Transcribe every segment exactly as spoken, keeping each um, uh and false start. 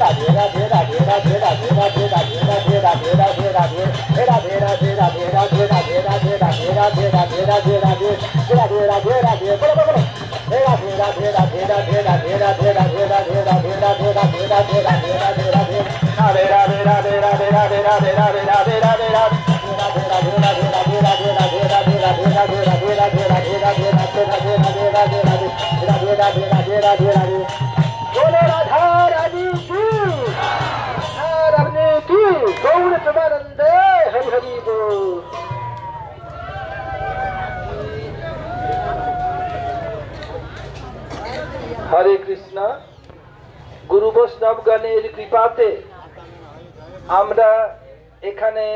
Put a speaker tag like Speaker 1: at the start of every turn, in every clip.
Speaker 1: हरे कृष्णा गुरु वैष्णव गणेर कृपाते आमरा एखाने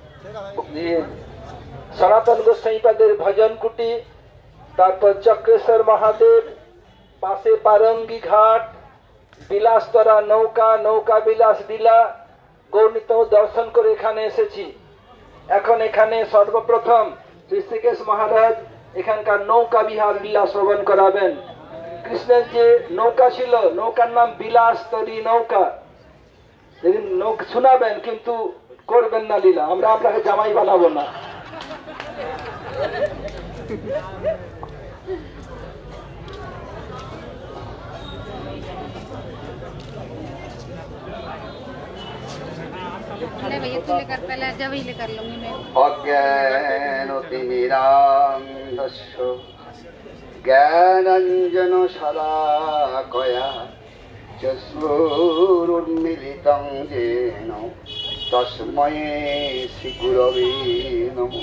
Speaker 1: सनातन गोसाईपादेर भजन कुटी तारपर चक्रेश्वर महादेव पाशे पारंगी घाट বিলাসতরা নৌকা নৌকা বিলাস লীলা গৌরনীত দর্শন করে এখানে এসেছি। এখন এখানে সর্বপ্রথম ঋষিকেশ মহারাজ এখানকার নৌকা বিহার লীলা শ্রবণ করাবেন। কৃষ্ণের যে নৌকা ছিল নৌকার নাম বিলাসতরী নৌকা, নৌকা শোনাবেন কিন্তু করবেন না লীলা, আমরা আপনাকে জামাই বানাবো না।
Speaker 2: অজ্ঞানতিমিরান্ধস্য জ্ঞানাঞ্জন শলাকয়া চক্ষুরুন্মিলিতং যেন তস্मै শ্রীগুরবে নমঃ।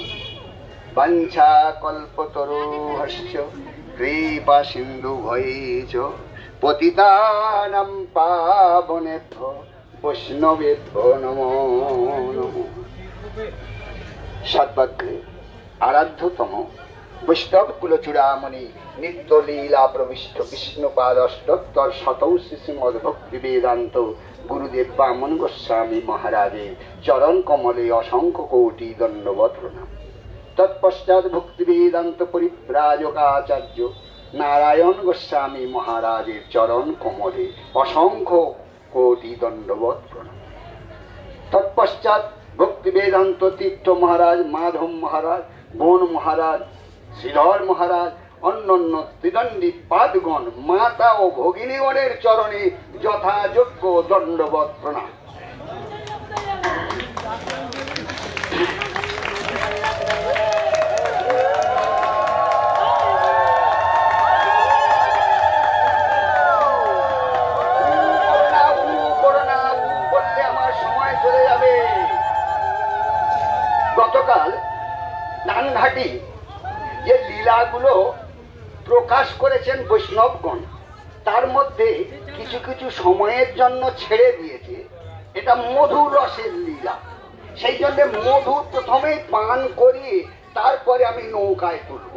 Speaker 2: বাঞ্ছাকল্পতরুভ্যশ্চ কৃপা সিন্ধুভ্যৈশ্চ পতিতানাং পাবনেভ্যো বৈষ্ণবেভ্যো নমো নমঃ। সদ্ভাগ্যে আরাধ্যতম বৈষ্ণব কুলচূড়ামণি নিত্য লীলা প্রবিষ্ট বিষ্ণুপাদ অষ্টোত্তর শতৌ শ্রীমদ ভক্তি বেদান্ত গুরুদেব বামন গোস্বামী মহারাজের চরণ কমলে অসংখ্য কোটি দণ্ডবৎ প্রণাম। তৎপশ্চাৎ ভক্তি বেদান্ত পরিব্রাজকাচার্য নারায়ণ গোস্বামী মহারাজের চরণ কমলে অসংখ্য কোটি দণ্ডবৎ প্রণাম। তৎপশ্চাৎ ভক্তি বেদান্ত তীর্থ মহারাজ, মাধব মহারাজ, বন মহারাজ, শ্রীধর মহারাজ, অন্যান্য ত্রিদণ্ডী পাদগণ, মাতা ও ভগিনীগণের চরণে যথাযোগ্য দণ্ডবৎ প্রণাম। গতকাল নানঘাটি যে লীলাগুলো প্রকাশ করেছেন বৈষ্ণবগণ, তার মধ্যে কিছু কিছু সময়ের জন্য ছেড়ে দিয়েছে। এটা মধুর রসের লীলা, সেই জন্য মধু প্রথমেই পান করিয়ে তারপরে আমি নৌকায় তুলব।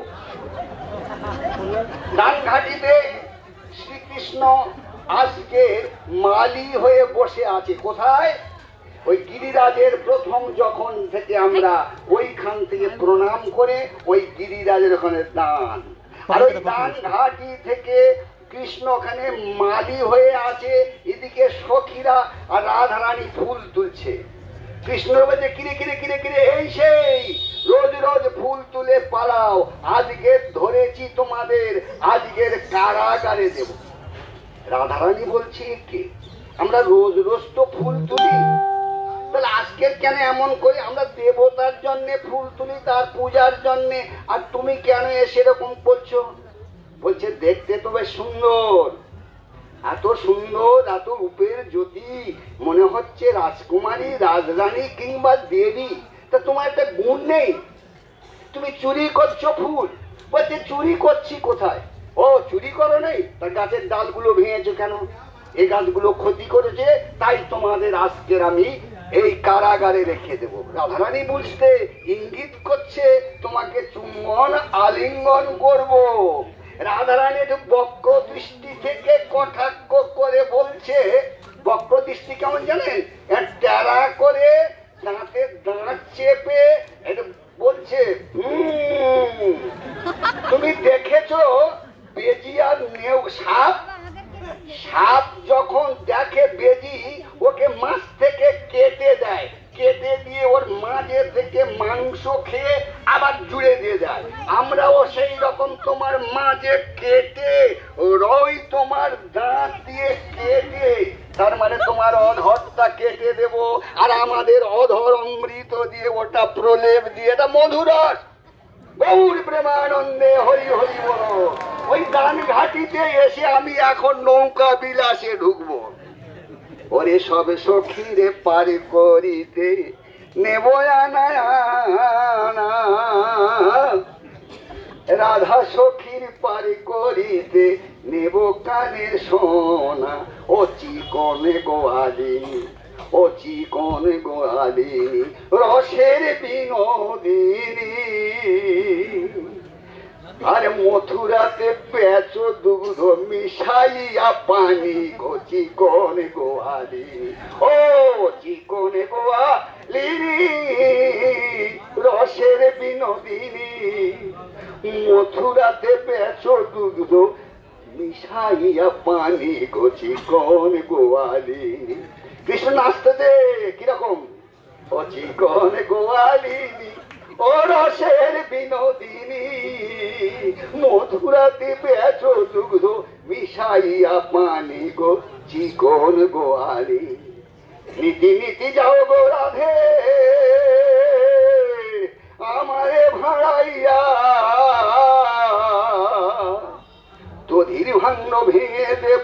Speaker 2: নানঘাটিতে শ্রীকৃষ্ণ আজকে মালি হয়ে বসে আছে। কোথায়? ওই গিরিরাজের প্রথম যখন থেকে আমরা ওইখান থেকে প্রণাম করে ওই গিরিরাজের ওখানে দান, আর ওই দান ঘাটি থেকে কৃষ্ণ ওখানে মালি হয়ে আছে। এদিকে সখীরা আর রাধারানী ফুল তুলছে। কৃষ্ণ বলছে কিরে কিরে কিরে কিরে এই সেই রোজ রোজ ফুল তুলে পালাও, আজকে ধরেছি তোমাদের, আজকের কারাগারে দেব। রাধারানী বলছে কে, আমরা রোজ রোজ তো ফুল তুলি, তাহলে আজকের কেন এমন করি? আমরা দেবতার জন্য ফুল তুলি, তার পূজার জন্য, আর তুমি কেন সেরকম করছো? বলছে দেখতে তো বেশ সুন্দর, এত সুন্দর, এত রূপের জ্যোতি, মনে হচ্ছে রাজকুমারী, রাজরানী কিংবা দেবী, তা তোমার একটা গুণ নেই, তুমি চুরি করছো ফুল। বলছে চুরি করছি কোথায়? ও চুরি করো নেই, তার গাছের ডালগুলো ভেঙেছো কেন? এই গাছগুলো ক্ষতি করেছে, তাই তোমাদের আজকের আমি এই কারাগারে রেখে দেব। রাধারানী বুঝতে ইঙ্গিত করছে তোমাকে চুম্বন আলিঙ্গন করব। রাধারানী একটু বক্র দৃষ্টি থেকে কটাক্ষ করে বলছে, বক্র দৃষ্টি কেমন জানেন? ট্যারা করে দাঁতে দাঁত চেপে এটা বলছে, হম তুমি দেখেছো বেজি আর নেউ সাপ? সাপ যখন দেখে বেজি মাছ থেকে কেটে দেয়, কেটে দিয়ে ওর মাঝে থেকে মাংস খেয়ে আবার জুড়ে দিয়ে যায়। আমরাও সেই রকম তোমার মাঝে কেটে রই তোমার দাঁত দিয়ে কেটে, তার মানে তোমার অধরটা কেটে দেব, আর আমাদের অধর অমৃত দিয়ে ওটা প্রলেপ দিয়ে, এটা মধুরস। গৌর প্রেমানন্দে হরি হরি বল। ওই গান ঘাটিতে এসে আমি এখন নৌকা বিলাসে ঢুকবো। ওরে সব সখীরে পার করিতে নেব আনা, রাধা সখীর পার করিতে নেব কানের সোনা। ও চিকন গোয়ালিনী, ও চিকন গোয়ালিনী, রসের বিনোদিনী, আর মথুরাতে পেঁচ দুগ্ধ মিশাইয়া পানি গো চিকন গোয়ালিনী। ও চিকন গোয়ালিনী, রসের বিনোদিনী, মথুরাতে পেঁচ দুগ্ধ মিশাইয়া পানি গো চিকন গোয়ালিনী। কৃষ্ণ নাচতে দে কিরকম, ও চিকন গোয়ালিনী, ও রসের বিনোদিনী, মধুরাতে পেঁচ দুগ্ধ মিশাইয়া পানি গো চিকন গোয়ালি। নীতি নীতি যাও গো রাধে আমারে ভাড়াইয়া, দধির ভাঙ্গ ভেঙে দেব,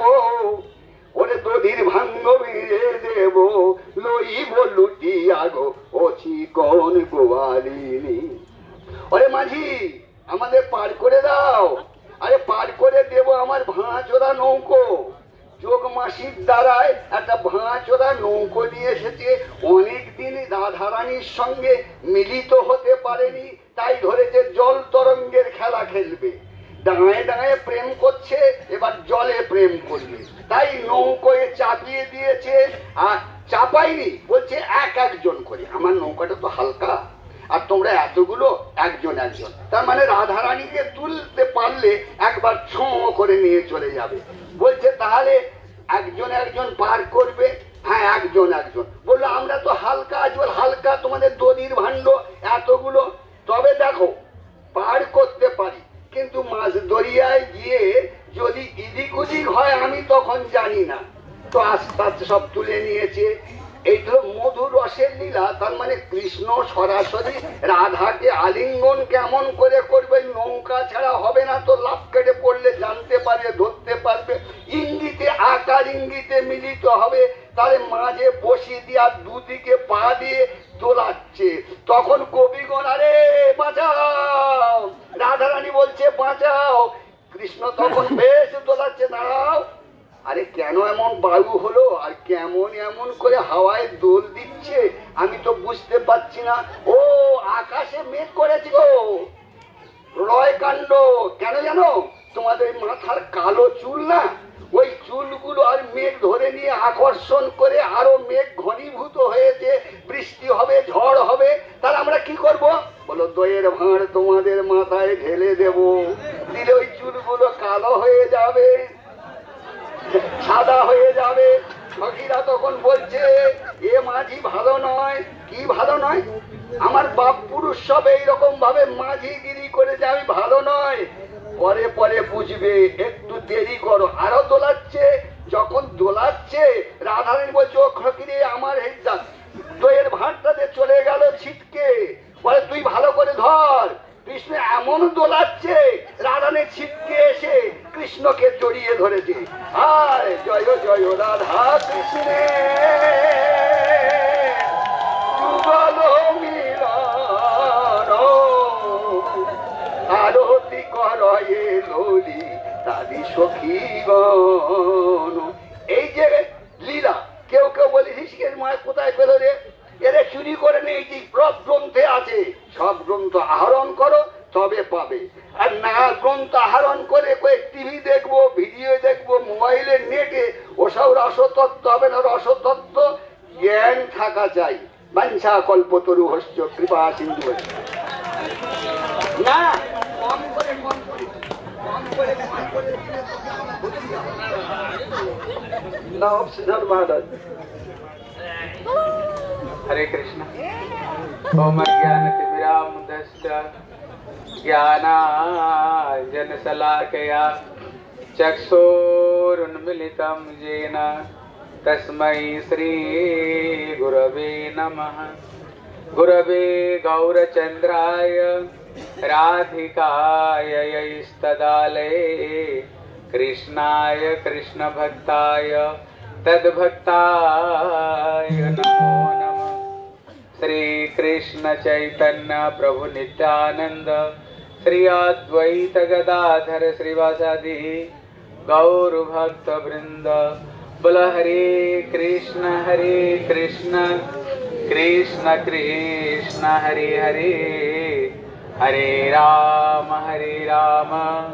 Speaker 2: ওরে দধির ভাঙ্গ ভেঙে দেব, লইব লুটিয়া গো ও চিকন গোয়ালিনী। ওরে মাঝি আমাদের পার করে দাও। আরে পার করে দেব আমার ভাঁচোরা নৌকো। যোগ মাসির দ্বারায় একটা ভাঁচোরা নৌকো নিয়ে এসেছে। অনেকদিন রাধারানীর সঙ্গে মিলিত হতে পারেনি, তাই ধরেছে জল তরঙ্গের খেলা খেলবে। ডাঙায় ডাঙায় প্রেম করছে, এবার জলে প্রেম করবে, তাই নৌকোয় চাপিয়ে দিয়েছে। আর চাপাইনি, বলছে এক একজন করে। আমার নৌকাটা তো হালকা, আর তোমরা এতগুলো একজন একজন, তার মানে রাধারানীকে তুলতে পারলে একবার ছোঁ করে নিয়ে চলে যাবে। বলছে তাহলে একজন একজন পার করবে। হ্যাঁ একজন একজন। বললো আমরা তো হালকা, আজ হালকা, তোমাদের দধির ভাণ্ড এতগুলো, তবে দেখো পার করতে পারি, কিন্তু মাছ দরিয়ায় গিয়ে যদি ইদিক উদিক হয় আমি তখন জানি না। তো আস্তে আস্তে সব তুলে নিয়েছে। এই তো মধুর রসের লীলা। তার মানে কৃষ্ণ সরাসরি রাধাকে আলিঙ্গন কেমন করে করবে, নৌকা ছাড়া হবে না, তো লাফ কেটে পড়লে জানতে পারবে, ধরতে পারবে। ইঙ্গিতে আকার ইঙ্গিতে মিলিত হবে। তাহলে মাঝে বসিয়ে দিয়ে আর দুদিকে পা দিয়ে দোলাচ্ছে। তখন কবিগণ আরে বাঁচাও, রাধারানী বলছে বাঁচাও, কৃষ্ণ তখন বেশ দোলাচ্ছে, দাঁড়াও। আরে কেন এমন বায়ু হলো, আর কেমন এমন করে হাওয়ায় দোল দিচ্ছে আমি তো বুঝতে পারছি না। ও আকাশে মেঘ করেছি গো, প্রলয় কাণ্ড। কেন জানো, তোমাদের মাথার কালো চুল না, ওই চুলগুলো আর মেঘ ধরে নিয়ে আকর্ষণ করে আরো মেঘ ঘনীভূত হয়েছে, বৃষ্টি হবে, ঝড় হবে। তাহলে আমরা কি করব, বলো দইয়ের ভাঁড় তোমাদের মাথায় ঢেলে দেব, দিলে ওই চুলগুলো কালো হয়ে যাবে, সাদা হয়ে যাবে। সখীরা তখন বলছে এ মাঝি ভালো নয়। কি ভালো নয়? আমার বাপ পুরুষ সব এইরকম ভাবে মাঝিগিরি করে যে আমি ভালো নয়। পরে পরে বুঝবে, একটু দেরি করো। আরো দোলাচ্ছে, যখন দোলাচ্ছে রাধারানী বলছে ও খকিরে আমার হেডটা দইয়ের ভাঁড়টাতে চলে গেল ছিটকে। বলে তুই ভালো করে ধর। কৃষ্ণ এমন দোলাচ্ছে, রাধারানী ছিটকে এসে কৃষ্ণকে জড়িয়ে ধরেছে। আয় জয় জয় রাধা কৃষ্ণে যুগল মিলন, আরতি করয়ে ললি তাদি সখীগণ। এই যে লীলা, কেউ কেউ বলে ঋষিকেশ মায় কোথায় পেল রে, এরা চুরি করে নিয়েছি, সব গ্রন্থে আছে। সব গ্রন্থ আহরণ করো তবে পাবে। আর না গ্রন্থ আহরণ করে কয়েক টিভি দেখবো, ভিডিও দেখবো, মোবাইলের নেটে, ওসব রসতত্ত্ব হবে না। রসতত্ত্ব জ্ঞান থাকা চাই। বাঞ্ছা কল্পতরু হস্য কৃপা সিন্ধু। না কম করে কম করে কম করে কম করে
Speaker 1: নাম সিদ্ধার্থ মহারাজ।
Speaker 3: हरे कृष्ण। ओम ज्ञानतिमिरान्धस्य ज्ञानाञ्जनशलाकया चक्षुरुन्मिलितं येन तस्मै श्रीगुरवे नमः। गुरवे गौरचन्द्राय राधिकाय यैस्तदालये कृष्णाय कृष्णभक्ताय तद्भक्ताय नमो नमः। श्री कृष्ण चैतन्य प्रभु नित्यानंद श्री अद्वैत गदाधर श्रीवासादि गौर भक्त वृंद। बोल हरे कृष्ण हरे कृष्ण कृष्ण कृष्ण हरे हरे, हरे राम हरे राम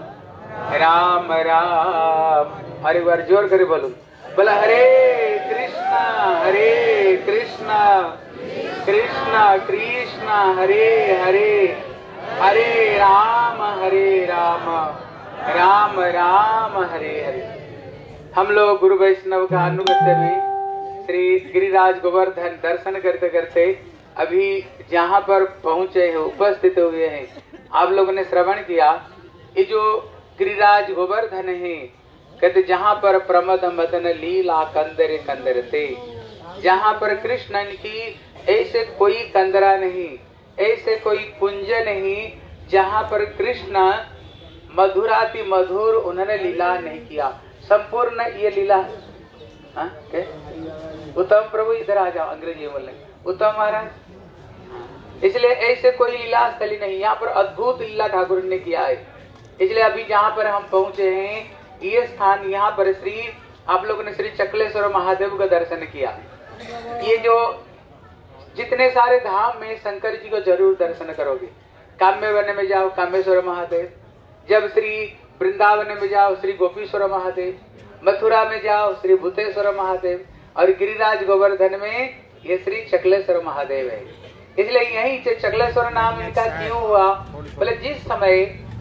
Speaker 3: राम राम हरे। बार जोर करे बोलो, बोला हरे कृष्णा हरे कृष्णा कृष्णा कृष्णा हरे हरे, हरे राम हरे राम राम राम हरे हरे। हम लोग गुरु वैष्णव का अनुगत्य में श्री गिरिराज गोवर्धन दर्शन करते करते अभी जहाँ पर पहुँचे हैं, उपस्थित हुए हैं, आप लोगों ने श्रवण किया। ये जो गिरिराज गोवर्धन है, कहते जहाँ पर प्रमद मदन लीला कंदरे कंदरते, जहाँ पर कृष्ण की ऐसे कोई कंदरा नहीं, ऐसे कोई कुंज नहीं जहाँ पर कृष्ण मधुराति मधुर उन्होंने लीला नहीं किया। संपूर्ण ये लीला हाँ क्या? उत्तम प्रभु इधर आ जाओ, अंग्रेजी बोल रहे उत्तम महाराज। इसलिए ऐसे कोई लीला स्थली नहीं, यहाँ पर अद्भुत लीला ठाकुर ने किया है। इसलिए अभी जहाँ पर हम पहुँचे हैं, ये स्थान, यहाँ पर श्री आप लोगों ने श्री चकलेश्वर महादेव का दर्शन किया। ये जो जितने सारे धाम में शंकर जी को जरूर दर्शन करोगे। काम्य वन में जाओ कामेश्वर महादेव, जब श्री वृंदावन में जाओ श्री गोपीश्वर महादेव, मथुरा में जाओ श्री भूतेश्वर महादेव, और गिरिराज गोवर्धन में ये श्री चकलेश्वर महादेव है। इसलिए यही से चकलेश्वर नाम इनका क्यों हुआ? बोले जिस समय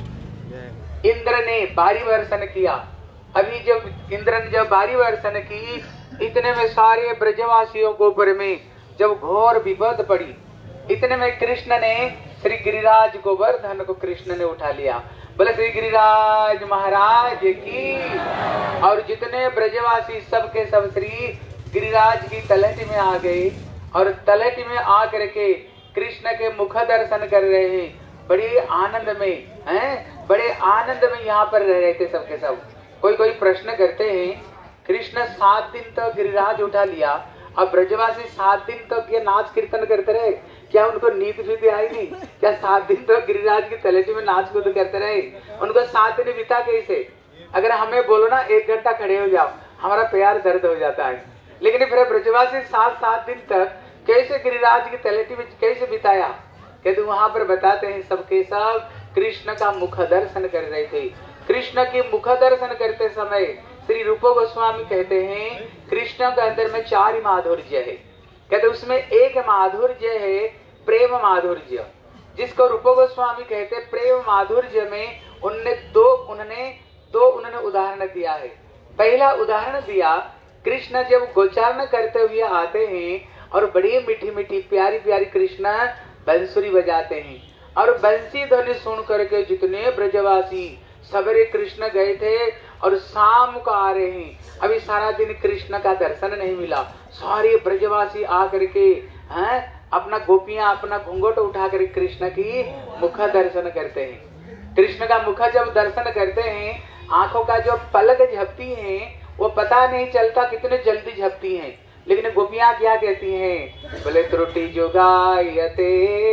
Speaker 3: इंद्र ने बारी वर्षण किया, अभी जब इंद्र ने जब बारी वर्षण की, इतने में सारे ब्रजवासियों के ऊपर में जब घोर विपद पड़ी, इतने में कृष्ण ने श्री गिरिराज गोवर्धन को कृष्ण ने उठा लिया। बोले श्री गिरिराज महाराज की। और जितने ब्रजवासी सब के सब श्री गिरिराज की तलहटी में आ गए, और तलहटी में आकर के कृष्ण के मुख दर्शन कर रहे हैं। बड़े आनंद में हैं, बड़े आनंद में यहाँ पर रह रहे थे सबके सब। कोई कोई प्रश्न करते हैं, कृष्ण सात दिन तक तो गिरिराज उठा लिया, अब ब्रजवासी सात दिन तक तो ये नाच कीर्तन करते रहे, क्या उनको नींद भी आई नहीं? क्या सात दिन तक तो गिरिराज की तलहटी में नाच कूद करते रहे? उनको सात दिन बिता कैसे? अगर हमें बोलो ना एक घंटा खड़े हो जाओ, हमारा पैर दर्द हो जाता है। लेकिन फिर ब्रजवासी सात सात दिन तक कैसे गिरिराज की तलहटी में कैसे बिताया? कहते वहां पर बताते हैं सबके सब कृष्ण का मुख दर्शन कर रहे थे। कृष्ण के मुख दर्शन करते समय श्री रूप गोस्वामी कहते हैं कृष्ण के अंदर में चार माधुर्य है। कहते उसमें एक माधुर्य है प्रेम माधुर्य, जिसको रूप गोस्वामी कहते प्रेम माधुर्य में उनने दो उन्होंने दो उन्होंने उदाहरण दिया है। पहला उदाहरण दिया, कृष्ण जब गोचारण करते हुए आते हैं और बड़ी मीठी मीठी प्यारी प्यारी कृष्ण बंसुरी बजाते हैं, और बंसी ध्वनि सुन करके जितने ब्रजवासी सवेरे कृष्ण गए थे और शाम को आ रहे हैं, अभी सारा दिन कृष्ण का दर्शन नहीं मिला। सारे ब्रजवासी आकर के हैं अपना गोपियां अपना घूंघट उठा कर कृष्ण की मुख दर्शन करते हैं। कृष्ण का मुख जब दर्शन करते हैं, आंखों का जो पलक झपती है वो पता नहीं चलता कितने जल्दी झपती हैं। लेकिन गोपियां क्या कहती हैं? बोले त्रुटि जो गायते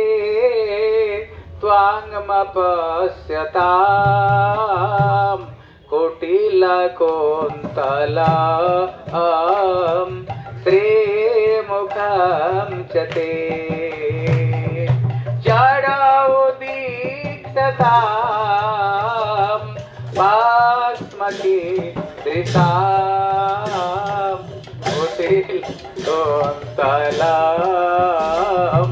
Speaker 3: त्वांगमपश्यताम कोटिल कोंतलाम श्रीमुखम चते जड़ो दीक्षताम बास्मति दृशाम कोटिल कोंतलाम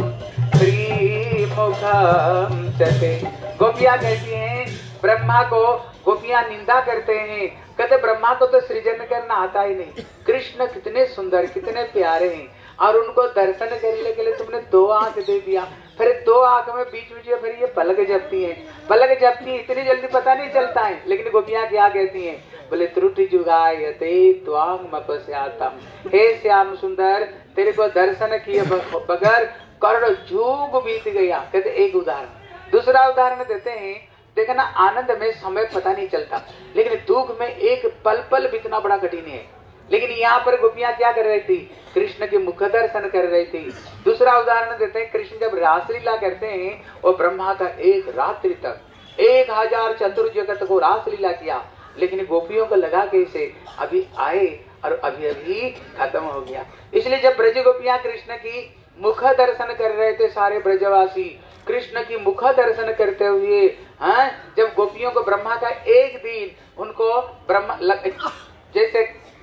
Speaker 3: श्रीमुखम चते। गोपियां कहती हैं ब्रह्मा को, गोपियां निंदा करते हैं, कहते ब्रह्मा को तो सृजन करना आता ही नहीं। कृष्ण कितने सुंदर कितने प्यारे हैं, और उनको दर्शन करने के लिए तुमने दो आंख दे दिया, फिर दो आंख में बीच बीच फिर ये पलक जपती हैं, पलक जपती हैं, इतनी जल्दी पता नहीं चलता है। लेकिन गोपियां क्या कहती हैं, बोले त्रुटि जुगायते त्वांग मपस्यातम, हे श्याम सुंदर तेरे को दर्शन किए बगैर करोड़ जुग बीत गया। कहते एक उदाहरण। दूसरा उदाहरण देते हैं, देखना आनंद में समय पता नहीं चलता, लेकिन दुख में एक पल पल बीतना बड़ा कठिन है। लेकिन यहाँ पर गोपियां क्या कर रही थी, कृष्ण के मुख दर्शन कर रही थी। दूसरा उदाहरण देते हैं, कृष्ण जब रासलीला करते हैं वो ब्रह्मा का एक रात्रि तक एक हजार चतुर्जगत को रासलीला किया, लेकिन गोपियों को लगा कि इसे अभी आए और अभी अभी खत्म हो गया। इसलिए जब ब्रज गोपियां कृष्ण की मुख दर्शन कर रहे थे, सारे ब्रजवासी कृष्ण की मुख दर्शन करते हुए, हाँ, जब गोपियों को ब्रह्मा का एक दिन उनको ब्रह्मा जैसे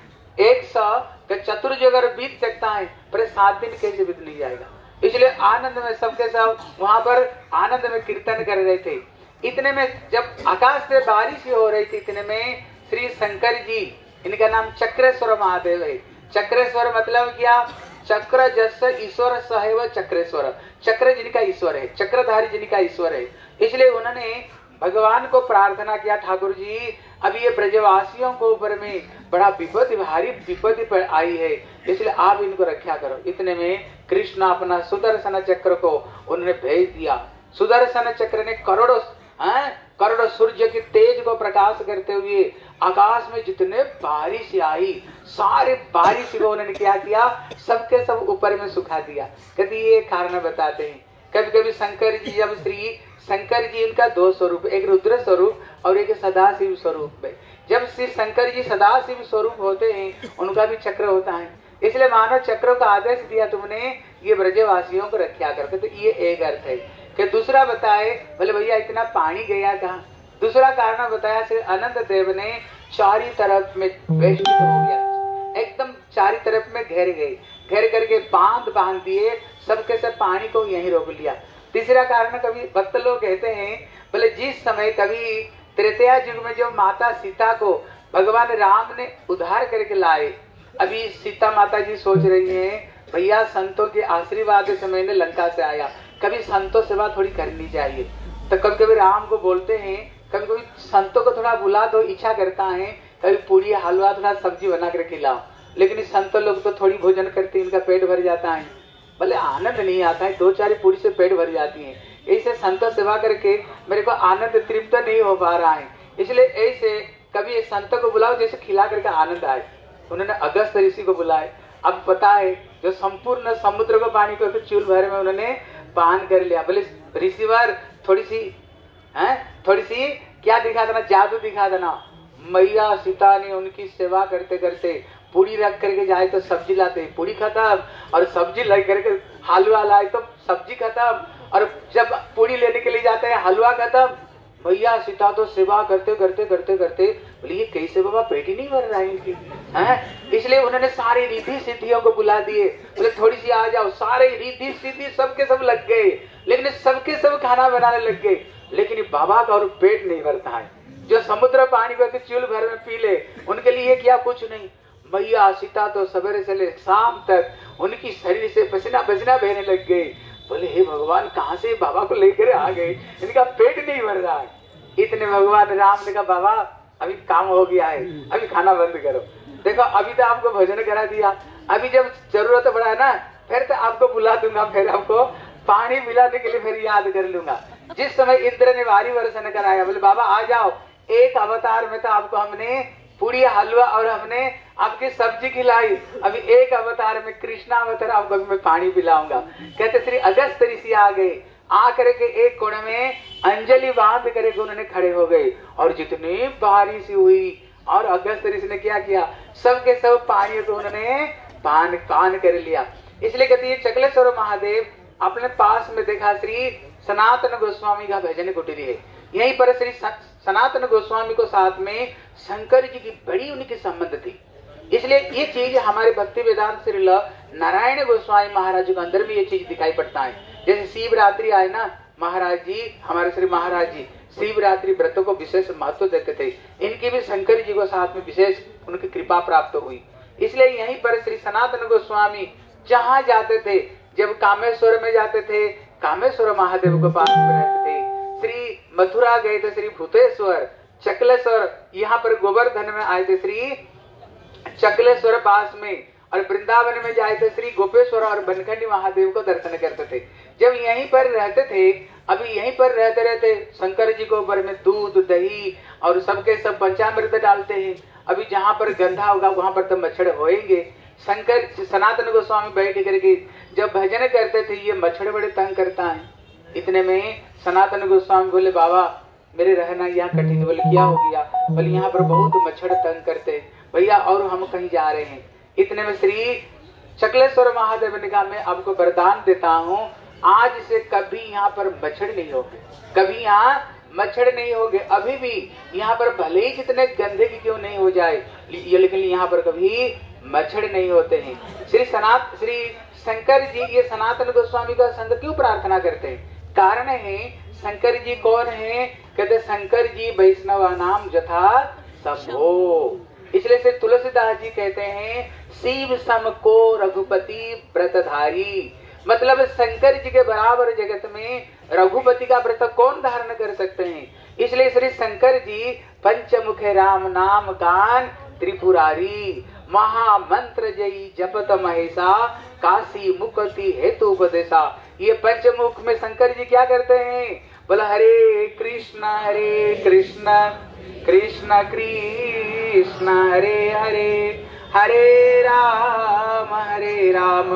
Speaker 3: एक सौ चतुर्जगर बीत सकता है, पर सात दिन कैसे बीत नहीं जाएगा। इसलिए आनंद में सबके सब वहां पर आनंद में कीर्तन कर रहे थे। इतने में जब आकाश से बारिश हो रही थी, इतने में श्री शंकर जी, इनका नाम चक्रेश्वर महादेव है। चक्रेश्वर मतलब क्या, चक्र जस ईश्वर सहैव चक्रेश्वर, चक्र जिनका ईश्वर है, चक्रधारी जिनका ईश्वर है। इसलिए उन्होंने भगवान को प्रार्थना किया, ठाकुर जी अब ये ब्रजवासियों को ऊपर में बड़ा विपत्ति, भारी विपत्ति पर आई है, इसलिए आप इनको रक्षा करो। इतने में कृष्ण अपना सुदर्शन चक्र को उन्होंने भेज दिया। सुदर्शन चक्र ने करोड़ों करोड़ों सूर्य के तेज को प्रकाश करते हुए आकाश में जितने बारिश आई, सारे बारिश को उन्होंने क्या किया, सबके सब ऊपर में सुखा दिया। कहते ये कारण बताते हैं, कभी कभी शंकर जी, जब श्री शंकर जी इनका दो स्वरूप, एक रुद्र स्वरूप और एक सदाशिव स्वरूप है। जब श्री शंकर जी सदाशिव स्वरूप होते हैं, उनका भी चक्र होता है, इसलिए मानव चक्रों का आदेश दिया तुमने ये ब्रजवासियों को रक्षा करके। तो ये एक अर्थ है कि दूसरा बताए, बोले भैया इतना पानी गया कहाँ। दूसरा कारण बताया, श्री अनंत देव ने चारी तरफ में वेष्टित हो गया, एकदम चारी तरफ में घेर गए, घेर करके बांध बांध दिए, सबके सब पानी को यहीं रोक लिया। तीसरा कारण कभी भक्त लोग कहते हैं, बोले जिस समय कभी त्रेतया युग में जो माता सीता को भगवान राम ने उद्धार करके लाए, अभी सीता माता जी सोच रही हैं भैया संतों के आशीर्वाद से मैंने लंका से आया, कभी संतों सेवा थोड़ी करनी चाहिए। तो कभी कभी राम को बोलते हैं, कभी कभी संतों को थोड़ा बुला दो, इच्छा करता है कभी पूरी हलवा थोड़ा सब्जी बना कर खिलाओ, लेकिन संतों लोग तो थोड़ी भोजन करते हैं, इनका पेट भर जाता है, भले आनंद नहीं आता है, दो चार पूरी से पेट भर जाती है। ऐसे संतों सेवा करके मेरे को आनंद तृप्त नहीं हो पा रहा है, इसलिए ऐसे कभी संतों को बुलाओ जैसे खिला करके आनंद आए। उन्होंने अगस्त ऋषि को बुलाए। अब पता है जो संपूर्ण समुद्र को पानी को चूल भर में उन्होंने पान कर लिया। बोले ऋषिवर थोड़ी सी है, थोड़ी सी क्या दिखा देना, जादू दिखा देना। मैया सीता ने उनकी सेवा करते करते पूरी रख करके जाए तो सब्जी लाते, पूरी खत्म, और सब्जी लग करके हलवा लाए तो सब्जी खत्म, और जब पूरी लेने के लिए जाते हैं हलवा खत्म। भैया सीता तो सेवा करते करते करते करते बोले ये कैसे बाबा, पेट ही नहीं भर रहा है इनकी, हैं? इसलिए उन्होंने सारे रिद्धि सिद्धियों को बुला दिए, बोले थोड़ी सी आ जाओ। सारे रिद्धि सिद्धि सबके सब लग गए, लेकिन सबके सब खाना बनाने लग गए, लेकिन बाबा का और पेट नहीं भरता है। जो समुद्र पानी को चूल भर में पी ले, उनके लिए क्या कुछ नहीं। मैया सीता तो सवेरे से ले शाम तक उनकी शरीर से पसीना पसीना बहने लग गए। बोले हे भगवान कहाँ से बाबा को लेकर आ गए, इनका पेट नहीं भर रहा है। इतने भगवान राम ने कहा बाबा अभी काम हो गया है, अभी खाना बंद करो। देखो अभी तो आपको भोजन करा दिया, अभी जब जरूरत पड़ा है ना फिर तो आपको बुला दूंगा, फिर आपको पानी पिलाने के लिए फिर याद कर लूंगा। जिस समय इंद्र ने भारी वर्षण कराया, बोले बाबा आ जाओ, एक अवतार में तो आपको हमने पूरी हलवा और हमने आपकी सब्जी खिलाई, अभी एक अवतार में कृष्णा अवतार आपको मैं पानी पिलाऊंगा। कहते श्री अगस्त ऋषि आ गए, आकर के एक कोने में अंजलि बांध करके उन्होंने खड़े हो गए, और जितनी बारिश हुई और अगस्त ऋषि ने क्या किया, सबके सब पानी को उन्होंने पान पान कर लिया। इसलिए कहते हैं चकलेश्वर महादेव अपने पास में देखा श्री सनातन गोस्वामी का भजन कुटीर है, यहीं पर श्री सनातन गोस्वामी को साथ में शंकर जी की बड़ी उनकी संबंध थी। इसलिए ये चीज हमारे भक्ति वेदांत श्री नारायण गोस्वामी महाराज के अंदर में ये चीज दिखाई पड़ता है। जैसे शिवरात्रि आए ना, महाराज जी हमारे श्री महाराज जी शिवरात्रि व्रत को विशेष महत्व देते थे, इनकी भी शंकर जी को साथ में विशेष उनकी कृपा प्राप्त हुई। इसलिए यहीं पर श्री सनातन गोस्वामी जहाँ जाते थे, जब कामेश्वर में जाते थे, कामेश्वर महादेव के पास में रहते थे। श्री मथुरा गए थे श्री भूतेश्वर, चकलेश्वर, यहाँ पर गोवर्धन में आए थे श्री चकलेश्वर पास में, और वृंदावन में जाए थे श्री गोपेश्वर और बनखंडी महादेव को दर्शन करते थे। जब यहीं पर रहते थे, अभी यहीं पर रहते रहते शंकर जी को ऊपर में दूध दही और सबके सब पंचामृत डालते हैं। अभी जहाँ पर गंधा होगा वहां पर तो मच्छर होएंगे। शंकर सनातन गोस्वामी बैठ करके जब भजन करते थे, ये मच्छर बड़े तंग करता है। इतने में सनातन गोस्वामी बोले, बाबा मेरे रहना यहाँ कठिन है। बोले क्या हो गया? बोले यहाँ पर बहुत मच्छर तंग करते भैया, और हम कहीं जा रहे हैं। इतने में श्री चकलेश्वर महादेव ने कहा, मैं आपको वरदान देता हूँ, आज से कभी यहाँ पर मच्छर नहीं होंगे, कभी यहाँ मच्छर नहीं होंगे। अभी भी यहाँ पर भले ही जितने गंदे की क्यों नहीं हो जाए, ये लेकिन यहाँ पर कभी मच्छर नहीं होते हैं। श्री सनात श्री शंकर जी ये सनातन गोस्वामी का संग क्यों प्रार्थना करते हैं? कारण है, शंकर जी कौन है? कहते शंकर जी वैष्णव नाम जथा सबो। इसलिए से तुलसीदास जी कहते हैं, शिव सम को रघुपति व्रतधारी। मतलब शंकर जी के बराबर जगत में रघुपति का व्रत कौन धारण कर सकते हैं? इसलिए श्री शंकर जी पंचमुखे राम नाम कान त्रिपुरारी, महामंत्र जयी जपत महेशा, काशी मुक्ति हेतु उपदेशा। ये पंचमुख में शंकर जी क्या करते हैं? बोला हरे कृष्ण हरे कृष्ण कृष्ण कृष्ण हरे हरे, हरे राम हरे राम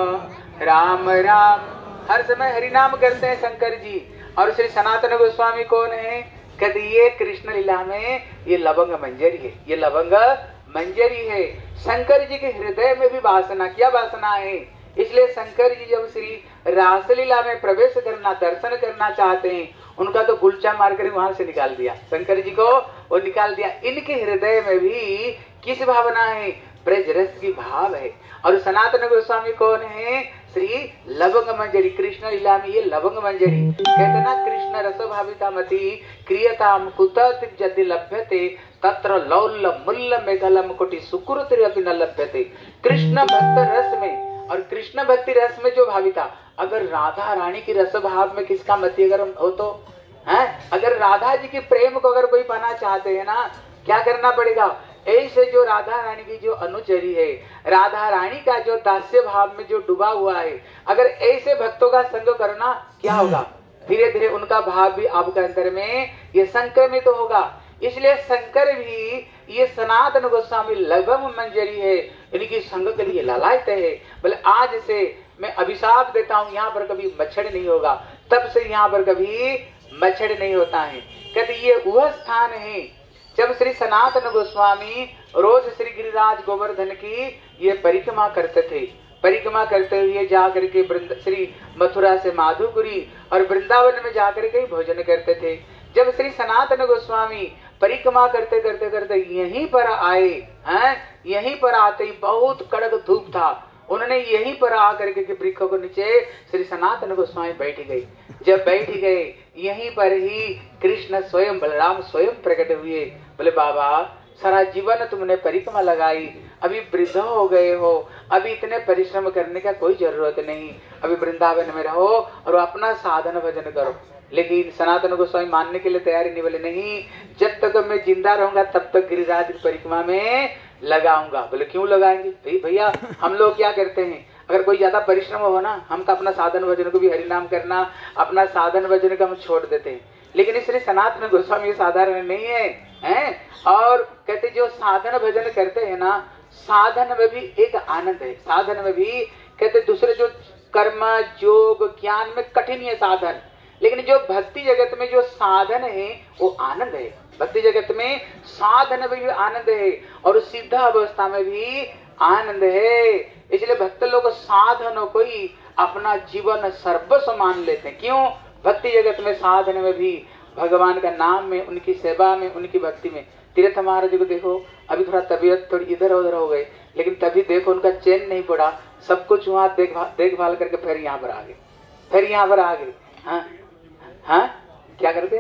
Speaker 3: राम राम। हर समय हरि नाम करते हैं शंकर जी। और श्री सनातन गोस्वामी कौन है? कहते ये कृष्ण लीला में ये लवंग मंजरी है, ये लवंग मंजरी है। शंकर जी के हृदय में भी वासना, क्या वासना है? इसलिए शंकर जी जब श्री रासलीला में प्रवेश करना, दर्शन करना चाहते हैं, उनका तो गुलचा मारकर वहां से निकाल दिया, शंकर जी को वो निकाल दिया। इनके हृदय में भी किस भावना है? ब्रज रस की भाव है। और सनातन गोस्वामी कौन है? श्री लवंग मंजरी। कृष्ण लीला में ये लवंग मंजरी कहते ना, कृष्ण रस भाविता मति क्रियताम कुतः यदि लभ्यते तत्र लौल्य मूल्य मेघलम कोटि सुकृति अपि न लभ्यते। कृष्ण भक्त रस में और कृष्ण भक्ति रस में जो भाविता, अगर राधा रानी की रस भाव में किसका मति अगर हो तो है, अगर राधा जी के प्रेम को अगर कोई पाना चाहते हैं ना, क्या करना पड़ेगा? ऐसे जो राधा रानी की जो अनुचरी है, राधा रानी का जो दास्य भाव में जो डूबा हुआ है, अगर ऐसे भक्तों का संग करना, क्या होगा? धीरे धीरे उनका भाव भी आपके अंदर में ये संक्रमित तो होगा। इसलिए शंकर भी ये सनातन गोस्वामी लवंग मंजरी है, इनकी संग के लिए लालायत है। बोले आज से मैं अभिशाप देता हूँ, यहाँ पर कभी मच्छर नहीं होगा। तब से यहाँ पर कभी मच्छर नहीं होता है। कहते ये वह स्थान है जब श्री सनातन गोस्वामी रोज श्री गिरिराज गोवर्धन की ये परिक्रमा करते थे। परिक्रमा करते हुए जाकर के श्री मथुरा से माधुपुरी और वृंदावन में जाकर के भोजन करते थे। जब श्री सनातन गोस्वामी परिक्रमा करते करते करते यहीं पर आए हैं, यहीं पर आते ही बहुत कड़क धूप था, उन्होंने यहीं पर आकर के वृक्ष को नीचे श्री सनातन गोस्वामी बैठ गए। जब बैठ गए यहीं पर ही कृष्ण स्वयं बलराम स्वयं प्रकट हुए। बोले बाबा सारा जीवन तुमने परिक्रमा लगाई, अभी वृद्ध हो गए हो, अभी इतने परिश्रम करने का कोई जरूरत नहीं, अभी वृंदावन में रहो और अपना साधन भजन करो। लेकिन सनातन गोस्वामी मानने के लिए तैयारी नहीं। बोले नहीं, जब तक मैं जिंदा रहूंगा तब तक गिरिराज की परिक्रमा में लगाऊंगा। बोले क्यों लगाएंगे? भैया हम लोग क्या करते हैं, अगर कोई ज्यादा परिश्रम हो ना, हम तो अपना साधन भजन को भी हरिनाम करना, अपना साधन भजन को हम छोड़ देते हैं। लेकिन इसलिए सनातन गोस्वामी साधारण नहीं है, हैं? और कहते जो साधन भजन करते हैं ना, साधन में भी एक आनंद है। साधन में भी कहते दूसरे जो कर्म योग ज्ञान में कठिन है साधन, लेकिन जो भक्ति जगत में जो साधन है वो आनंद है। भक्ति जगत में साधन में भी आनंद है और सिद्ध अवस्था में भी आनंद है। इसलिए भक्त लोग साधनों को ही अपना जीवन सर्वस्व मान लेते हैं। क्यों? भक्ति जगत में साधन में भी भगवान का नाम में, उनकी सेवा में, उनकी भक्ति में। तीर्थ महाराज को देखो, अभी थोड़ा तबीयत थोड़ी इधर उधर हो गई, लेकिन तभी देखो उनका चैन नहीं पड़ा, सब कुछ वहां देखभाल देखभाल करके फिर यहाँ पर आ गए, फिर यहाँ पर आ गए। हाँ हाँ क्या करते?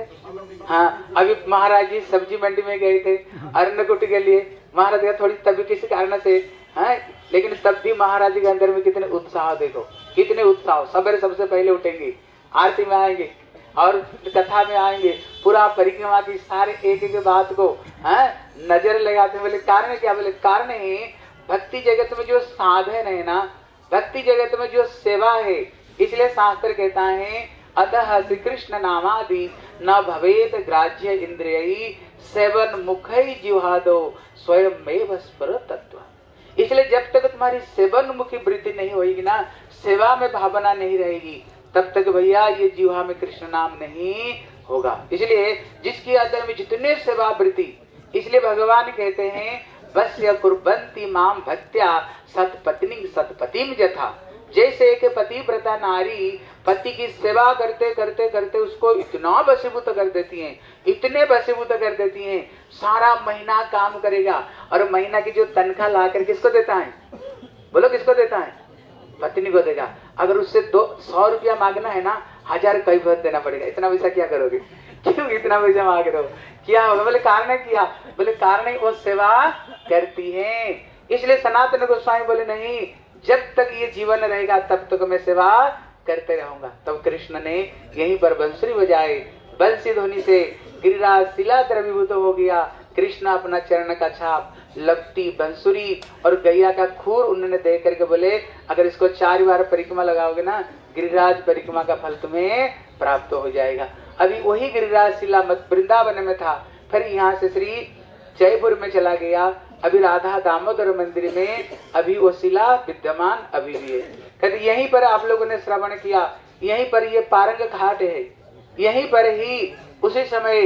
Speaker 3: हाँ अभी महाराज जी सब्जी मंडी में गए थे अन्नकूट के लिए। महाराज का थोड़ी तबीयत किसी कारण से है, लेकिन तब भी महाराज जी के अंदर में कितने उत्साह, देखो कितने उत्साह। सवेरे सबसे पहले उठेंगे, आरती में आएंगे और कथा में आएंगे, पूरा परिक्रमा की सारे एक एक बात को है नजर लगाते। बोले कारण क्या? बोले कारण है भक्ति जगत में जो साधन है ना, भक्ति जगत में जो सेवा है, इसलिए शास्त्र कहता है अतः श्री कृष्ण नामादि न भवेत ग्राह्य इंद्रिय सेवन मुखई जिह्वादो स्वयं में स्मर तत्व। इसलिए जब तक तुम्हारी सेवन मुखी वृत्ति नहीं होगी ना, सेवा में भावना नहीं रहेगी, तब तक भैया ये जिह्वा में कृष्ण नाम नहीं होगा। इसलिए जिसकी अंदर में जितने सेवा वृत्ति, इसलिए भगवान कहते हैं वस्य कुर्बन्ति माम भक्त्या सतपत्नी सतपतिम यथा। जैसे एक पतिव्रता नारी पति की सेवा करते करते करते उसको इतना वशीभूत कर देती हैं, इतने वशीभूत कर देती हैं, सारा महीना काम करेगा और महीना की जो तनख्वाह ला कर किसको देता है? बोलो किसको देता है? पत्नी को देगा। अगर उससे दो सौ रुपया मांगना है ना, हजार कई बार देना पड़ेगा। इतना पैसा क्या करोगे? क्यों इतना पैसा मांग रहे हो? क्या होगा? बोले कारण किया, बोले कारण वो सेवा करती है। इसलिए सनातन गोस्वामी बोले नहीं, जब तक ये जीवन रहेगा तब तक मैं सेवा करते रहूंगा। तब कृष्ण ने यहीं पर बंसुरी बजाए, बंसी ध्वनि से गिरिराज शिला द्रवीभूत हो गया। कृष्ण अपना चरण का छाप, लपटी बंसुरी और गैया का खूर उन्होंने देख करके बोले अगर इसको चार बार परिक्रमा लगाओगे ना, गिरिराज परिक्रमा का फल तुम्हें प्राप्त हो जाएगा। अभी वही गिरिराज शिला वृंदावन में था, फिर यहाँ से श्री जयपुर में चला गया। अभी राधा दामोदर मंदिर में अभी वो शिला विद्यमान अभी भी है। कहते यहीं पर आप लोगों ने श्रवण किया, यहीं पर ये पारंग घाट है, यहीं पर ही उसी समय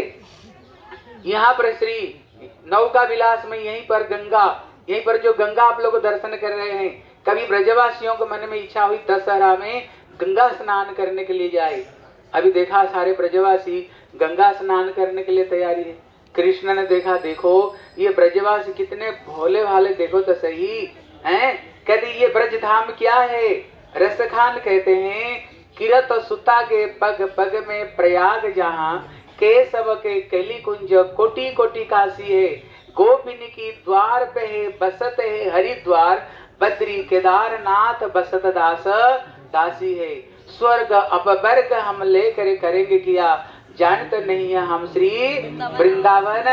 Speaker 3: यहाँ पर श्री नौका विलास में, यहीं पर गंगा, यहीं पर जो गंगा आप लोग दर्शन कर रहे हैं। कभी ब्रजवासियों को मन में इच्छा हुई दशहरा में गंगा स्नान करने के लिए जाए। अभी देखा सारे ब्रजवासी गंगा स्नान करने के लिए तैयारी है। कृष्ण ने देखा, देखो ये ब्रजवासी कितने भोले भाले, देखो तो सही हैं। कहते ये ब्रज धाम क्या है? रसखान कहते हैं किरत सुता के पग पग में प्रयाग जहाँ, केशव के कली कुंज कोटि कोटि काशी है। गोपिनी की द्वार पे है बसत है हरिद्वार, बद्री केदारनाथ बसत दास दासी है। स्वर्ग अपवर्ग हम लेकर करेंगे किया, जानते नहीं है हम श्री वृंदावन,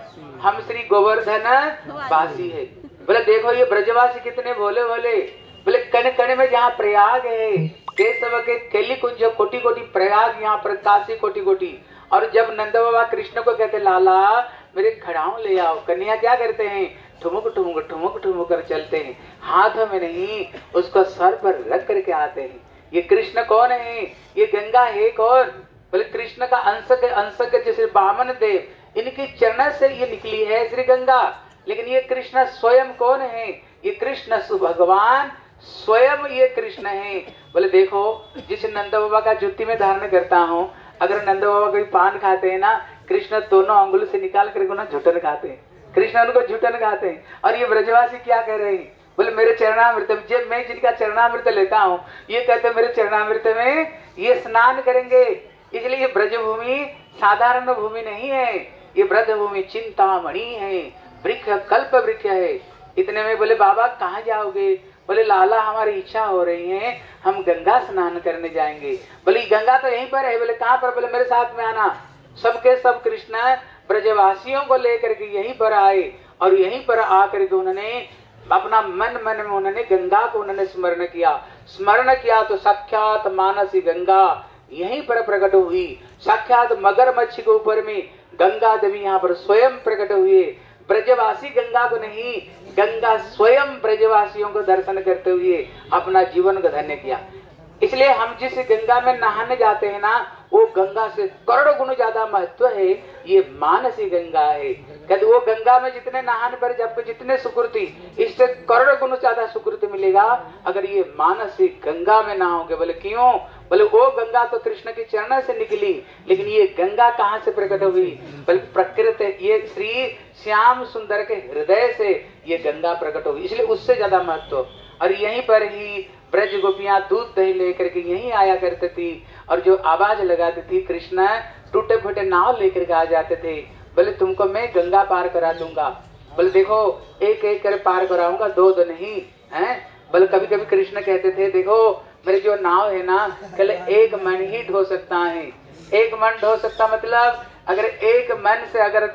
Speaker 3: हम श्री गोवर्धन वासी है। बोले देखो ये ब्रजवासी कितने भोले भोले। बोले कण कण में जहाँ प्रयाग है, केशव के केली कुंज कोटि कोटि प्रयाग, यहाँ पर काशी कोटि कोटि। और जब नंद बाबा कृष्ण को कहते लाला मेरे खड़ाऊ ले आओ, कन्या क्या करते हैं? ठुमुक ठुमुक ठुमुक ठुमुक कर चलते हैं, हाथ में नहीं उसको सर पर रख करके आते हैं। ये कृष्ण कौन है? ये गंगा है कौन? बोले कृष्ण का अंश के अंश के जैसे बामन देव, इनकी चरण से ये निकली है श्री गंगा। लेकिन ये कृष्ण स्वयं कौन है? ये कृष्ण भगवान स्वयं ये कृष्ण है। बोले देखो जिस नंद बाबा का जुत्ती में धारण करता हूँ, अगर नंद बाबा कोई पान खाते हैं ना, कृष्ण दोनों अंगुल से निकाल करके ना झुटन खाते हैं, कृष्ण उनको झुटन खाते हैं। और ये ब्रजवासी क्या कह रहे हैं? बोले मेरे चरणामृत, जब मैं जिनका चरणामृत लेता हूँ, ये कहते मेरे चरणामृत में ये स्नान करेंगे। इसलिए ये ब्रजभूमि साधारण भूमि नहीं है, ये ब्रजभूमि चिंतामणि है, वृक्ष कल्प वृक्ष है। इतने में बोले बाबा कहाँ जाओगे? बोले लाला हमारी इच्छा हो रही है, हम गंगा स्नान करने जाएंगे। बोले गंगा तो यहीं पर है। बोले कहाँ पर? बोले मेरे साथ में आना। सबके सब कृष्ण ब्रजवासियों को लेकर के यहीं पर आए और यहीं पर आकर के उन्होंने अपना मन मन में उन्होंने गंगा को उन्होंने स्मरण किया। स्मरण किया तो साक्षात मानसी गंगा यहीं पर प्रकट हुई। साक्षात मगरमच्छ के ऊपर में गंगा देवी यहाँ पर स्वयं प्रकट हुए। ब्रजवासी गंगा को नहीं, गंगा स्वयं ब्रजवासियों को दर्शन करते हुए अपना जीवन को धन्य किया। इसलिए हम जिस गंगा में नहाने जाते हैं ना, वो गंगा से करोड़ों गुण ज्यादा महत्व है, ये मानसी गंगा है। कहते वो गंगा में जितने नहाने पर जब जितने सुकृति, इससे करोड़ों गुण ज्यादा सुकृति मिलेगा अगर ये मानसी गंगा में नहाओगे। बोले क्यों? बोले वो गंगा तो कृष्ण के चरण से निकली, लेकिन ये गंगा कहाँ से प्रकट हुई? बोले प्रकृति, ये श्री श्याम सुंदर के हृदय से ये गंगा प्रकट हुई, इसलिए उससे ज्यादा महत्व। और यहीं पर ही ब्रज गोपियां दूध दही लेकर के यहीं आया करते थी और जो आवाज लगाती थी, कृष्ण टूटे फूटे नाव लेकर के आ जाते थे। बोले तुमको मैं गंगा पार करा दूंगा। बोले देखो एक एक कर पार कराऊंगा, दो दो नहीं है। बोले कभी कभी कृष्ण कहते थे देखो मेरी जो नाव है ना कल एक मन ही ढो सकता है। एक मन ढो सकता मतलब अगर एक मन से अगर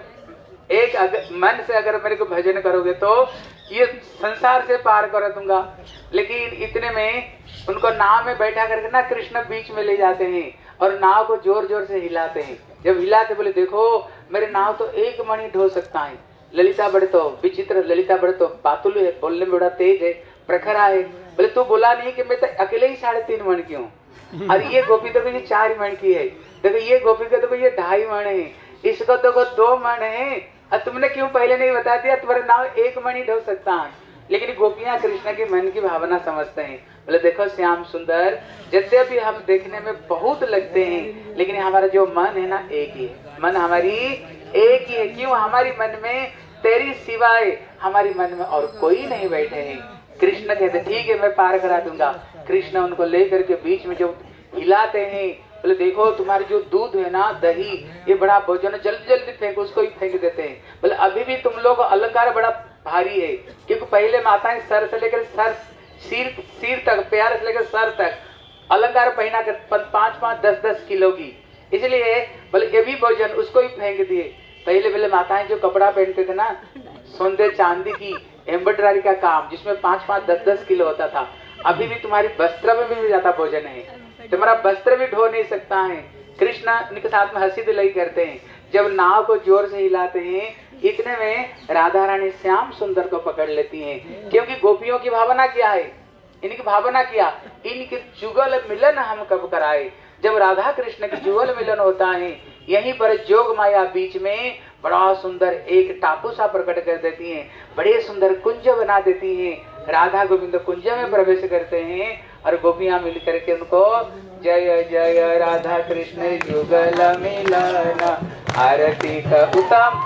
Speaker 3: एक अगर, मन से अगर मेरे को भजन करोगे तो ये संसार से पार कर दूंगा। लेकिन इतने में उनको नाव में बैठा करके ना कृष्ण बीच में ले जाते हैं और नाव को जोर जोर से हिलाते हैं। जब हिलाते बोले देखो मेरे नाव तो एक मन ही ढो सकता है। ललिता बड़े तो विचित्र, ललिता बड़े तो बातुल है, बोलने में बड़ा तेज है, प्रखरा है। बोले तू बोला नहीं कि मैं तो अकेले ही साढ़े तीन मन की हूँ और ये गोपी तो ये चार मन की है, देखो ये गोपी का तो ये ढाई मन है, इसको देखो दो मन है और तुमने क्यों पहले नहीं बता दिया, तुम्हारा नाव एक मन ही ढो सकता है। लेकिन गोपियां कृष्ण की मन की भावना समझते हैं। बोले देखो श्याम सुंदर यद्यपि हम देखने में बहुत लगते हैं लेकिन हमारा जो मन है ना एक ही है, मन हमारी एक ही है। क्यों? हमारी मन में तेरी सिवाय हमारी मन में और कोई नहीं बैठे हैं। कृष्ण कहते ठीक है मैं पार करा दूंगा। कृष्ण उनको लेकर के बीच में जो हिलाते हैं, बोले देखो तुम्हारी जो दूध है ना दही ये बड़ा भोजन जल्दी जल्दी फेंक, उसको ही फेंक देते हैं। बोले अभी भी तुम लोग अलंकार बड़ा भारी है, क्योंकि पहले माताएं सर से लेकर सर सिर सिर तक, पैर से लेकर सर तक अलंकार पहना कर पांच पांच दस दस किलो की, इसलिए बोले ये भी भोजन उसको ही फेंक दिए। पहले पहले माताएं जो कपड़ा पहनते थे ना सोने चांदी की एम्ब्रॉयडरी का काम जिसमें पांच पांच दस दस किलो होता था, अभी भी तुम्हारी वस्त्र में भी ज्यादा भोजन है, तुम्हारा वस्त्र भी ढो नहीं सकता है। कृष्णा उनके साथ में हंसी दिलाई करते हैं। जब नाव को जोर से हिलाते हैं इतने में राधा रानी श्याम सुंदर को पकड़ लेती हैं, क्योंकि गोपियों की भावना क्या है, इनकी भावना क्या, इनके जुगल मिलन हम कब कराए। जब राधा कृष्ण की जुगल मिलन होता है यहीं पर जोग माया बीच में बड़ा सुंदर एक टापू सा प्रकट कर देती हैं, बड़े सुंदर कुंज बना देती हैं। राधा गोविंद कुंज में प्रवेश करते हैं और गोपियां मिल करके उनको जय जय राधा कृष्ण जुगल मिलन आरती का उत्तम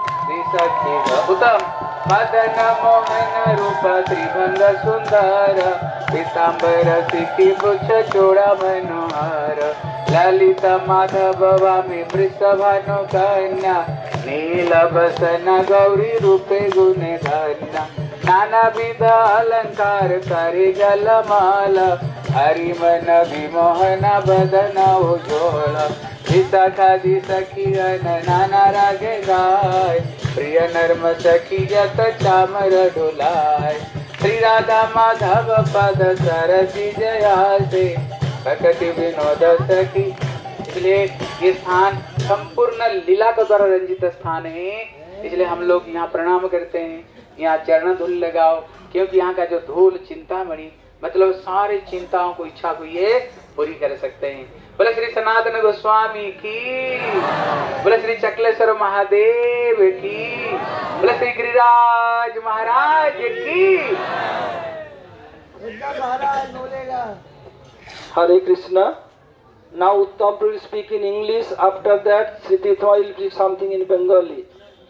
Speaker 3: उत्तम मदन मोहन रूप त्रिभंग सुंदर पीतांबर सिखी पुछ चोड़ा मनोहर ललित माधव वामी वृषभानु कन्या नील बसन गौरी रूपे गुणे धन्या नाना विध अलंकार करे जलमाल हरिमन विमोहन बदन उज्ज्वल विशाखा दी सखी नाना रागे गाय प्रिय नर्म सखी जत चामर डुलाय श्री राधा माधव पद सरसी जया से भक्ति विनोद सखी। इसलिए ये स्थान संपूर्ण लीला के द्वारा रंजित स्थान है, इसलिए हम लोग यहाँ प्रणाम करते हैं, यहाँ चरण धूल लगाओ, क्योंकि यहाँ का जो धूल चिंतामणि मतलब सारी चिंताओं को इच्छा को ये पूरी कर सकते हैं। बोले श्री सनातन गोस्वामी की, बोले श्री चकलेश्वर महादेव की, बोले श्री गिरिराज महाराज की।
Speaker 1: Hare Krishna. Now Uttam will speak in English. After that, Sri Tirtha will speak something in Bengali.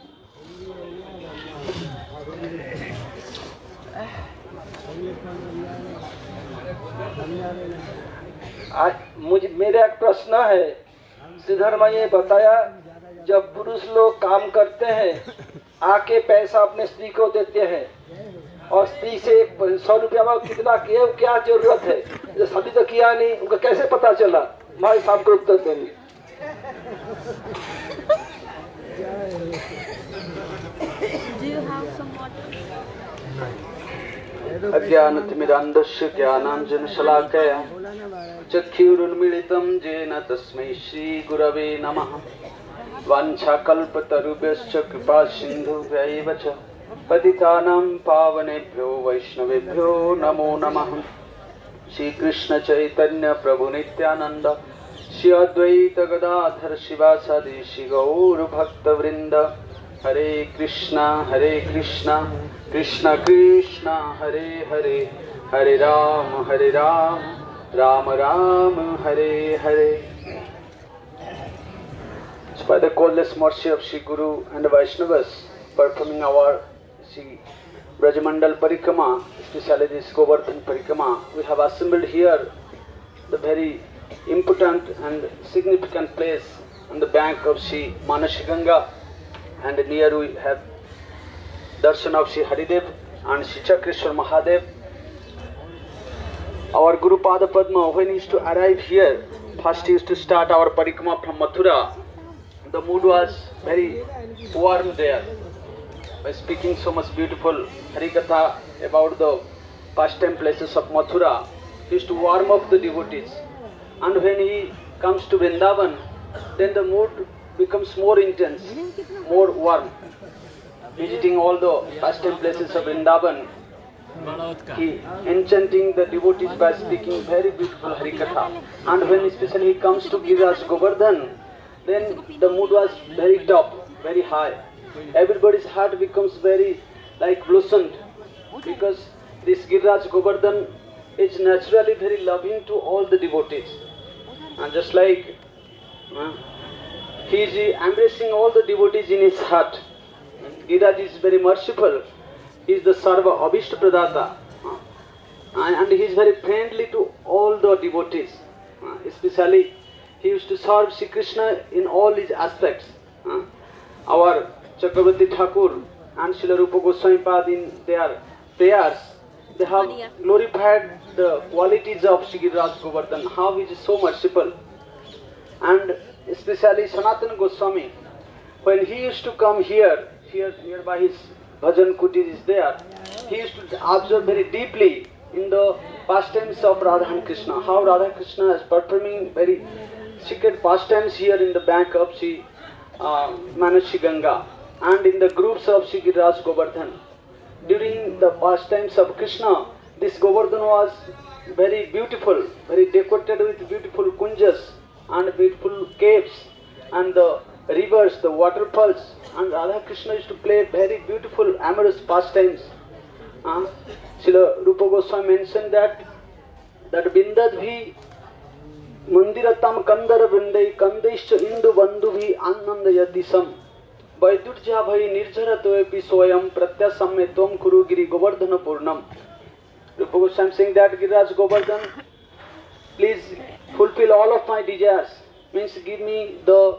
Speaker 1: आज मुझे मेरा एक प्रश्न है, श्रीधर मैं ये बताया जब पुरुष लोग काम करते हैं आके पैसा अपने स्त्री को देते हैं और स्त्री से सौ रुपया में कितना किया क्या जरूरत है, जो शादी तो किया नहीं उनको कैसे पता चला, मैं साहब को उत्तर देंगे।
Speaker 4: अज्ञानतिमिरान्धस्य ज्ञानाञ्जनशलाकया चक्षुरुन्मीलितं येन तस्मै श्रीगुरवे नमः। वाञ्छाकल्पतरुभ्यश्च कृपासिन्धुभ्यैव च पतितानां पावनेभ्यो वैष्णवेभ्यो नमो नमः। श्रीकृष्ण चैतन्य प्रभु नित्यानंद श्री अद्वैत गदाधर शिवासादि श्री गौर भक्तवृंद। हरे कृष्णा हरे कृष्णा कृष्ण कृष्ण हरे हरे, हरे राम हरे Ram Ram Ram Hare Hare. By the coldest mercy of Sri Guru and the Vaishnavas, performing our Sri Brajamandal Parikrama, especially this Govardhan Parikrama, we have assembled here the very important and significant place on the bank of Sri Manasi Ganga, and near we have darshan of Sri Haridev and Sri Chakreshwar Mahadev. Our Guru Pada Padma, when he used to arrive here, first he used to start our parikrama from Mathura. The mood was very warm there, by speaking so much beautiful Harikatha about the pastime places of Mathura. He used to warm up the devotees. And when he comes to Vrindavan, then the mood becomes more intense, more warm. Visiting all the pastime places of Vrindavan, he enchanting the devotees by speaking very beautiful Harikatha. And when especially he comes to Giriraj Govardhan, then the mood was very top, very high. Everybody's heart becomes very like blossomed, because this Giriraj Govardhan is naturally very loving to all the devotees. And just like uh, he is embracing all the devotees in his heart. Giriraj is very merciful. He is the Sarva Abhishta Pradata. Uh, and he is very friendly to all the devotees. Uh, especially he used to serve Sri Krishna in all his aspects. Uh, our Chakravarti Thakur and Srila Rupa Goswami Pad in their prayers, they have glorified the qualities of Sri Giriraj Govardhan, how he is so merciful. And especially Sanatana Goswami, when he used to come here, here nearby his bhajan kutir is there, he used to observe very deeply in the pastimes of Radha and Krishna, how Radha and Krishna is performing very secret pastimes here in the bank of Sri uh, Manashi Ganga and in the groups of Sri Giriraj Govardhan. During the pastimes of Krishna, this Govardhan was very beautiful, very decorated with beautiful kunjas and beautiful caves and the rivers, the waterfalls, and Radha Krishna used to play very beautiful amorous pastimes. Uh, Srila Rupa Goswami mentioned that that Bindadbhi Mandiratam Kandara Vindai Kandaischa Indu Bandhuvi Anandayatisam Vaidurja Bhai Nirjaratoepi Soyam Pratyasamme Tom Kuru Giri Govardhana Purnam. Rupa Goswami saying that Giriraj Govardhan, please fulfill all of my desires, means give me the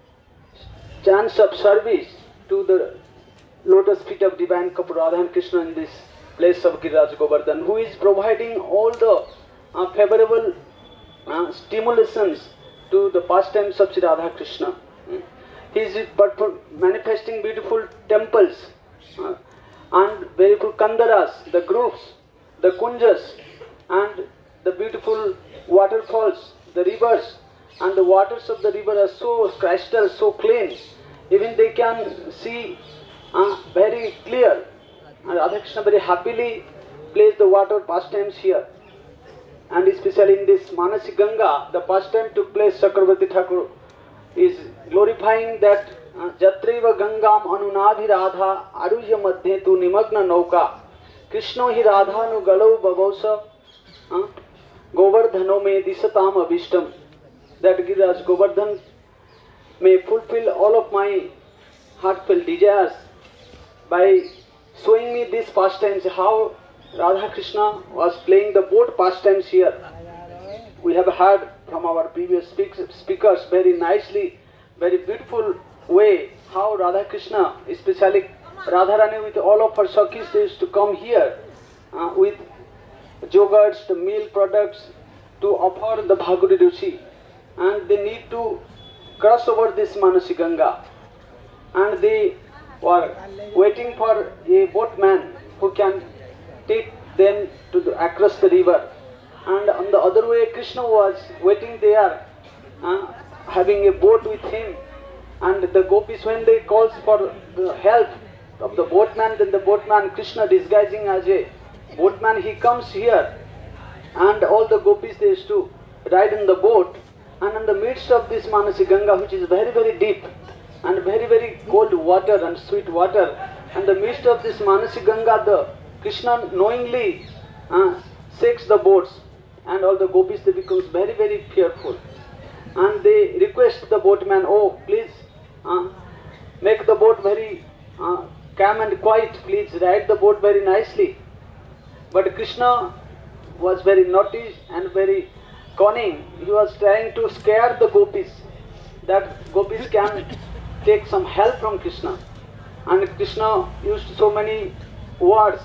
Speaker 4: chance of service to the lotus feet of divine couple Radha and Krishna in this place of Giriraj Govardhan, who is providing all the uh, favorable uh, stimulations to the pastimes of Sri Radha Krishna. Mm. He is manifesting beautiful temples uh, and beautiful kandaras, the groves, the kunjas, and the beautiful waterfalls, the rivers, and the waters of the river are so crystal, so clean, even they can see uh, very clear. And Radha Krishna very happily plays the water pastimes here. And especially in this Manasi Ganga, the pastime took place, Chakravarti Thakur is glorifying that Jatreva Gangam Anunadhi Radha Arujya Madhye Tu Nimagna Nauka Krishno Hi Radha Nu Galau Babausa Govardhano Me Disatam Abhishtam. That Giriraj Govardhan may fulfill all of my heartfelt desires by showing me these pastimes, how Radha Krishna was playing the both pastimes here. We have heard from our previous speak speakers very nicely, very beautiful way how Radha Krishna, especially Radharani with all of her Sakhis, they used to come here uh, with yogurts, the milk products to offer the Bhagavati Ruchi. And they need to cross over this Manasi Ganga. And they were waiting for a boatman who can take them to the, across the river. And on the other way, Krishna was waiting there, uh, having a boat with him. And the gopis, when they calls for the help of the boatman, then the boatman, Krishna disguising as a boatman, he comes here. And all the gopis, they used to ride in the boat. And in the midst of this Manasi Ganga, which is very, very deep, and very, very cold water and sweet water, and the midst of this Manasi Ganga, the Krishna knowingly uh, shakes the boats, and all the gopis, they becomes very, very fearful. And they request the boatman, oh, please uh, make the boat very uh, calm and quiet, please ride the boat very nicely. But Krishna was very naughty and very cunning. He was trying to scare the gopis, that gopis can take some help from Krishna. And Krishna used so many words,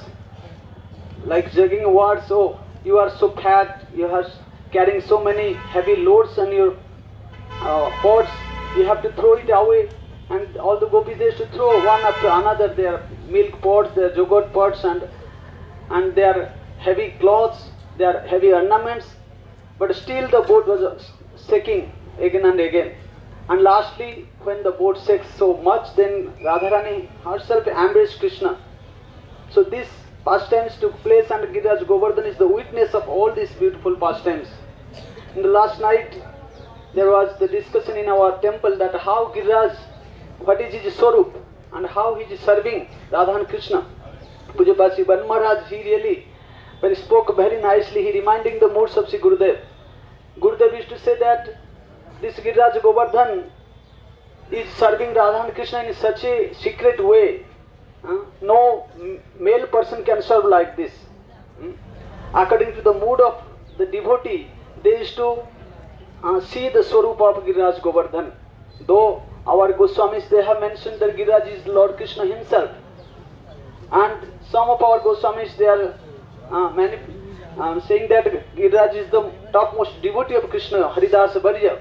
Speaker 4: like jogging words. Oh, you are so fat, you are carrying so many heavy loads on your uh, pots, you have to throw it away. And all the gopis, they used to throw one after another their milk pots, their yogurt pots, and and their heavy clothes, their heavy ornaments. But still the boat was shaking again and again. And lastly, when the boat shakes so much, then Radharani herself embraced Krishna. So these pastimes took place, and Giriraj Govardhan is the witness of all these beautiful pastimes. In the last night, there was the discussion in our temple that how Giriraj, what is his Swarup, and how he is serving Radha and Krishna. Pujapasi Ban Maharaj, he really when he spoke very nicely, he reminding the moods of Sri Gurudev. Gurudev used to say that this Giriraj Govardhan is serving Radha and Krishna in such a secret way. Uh, no male person can serve like this. Hmm? According to the mood of the devotee, they used to uh, see the Swarup of Giriraj Govardhan. Though our Goswamis, they have mentioned that Giriraj is Lord Krishna himself. And some of our Goswamis, they are uh, many, um, saying that Giriraj is the topmost devotee of Krishna, Haridas Bharya.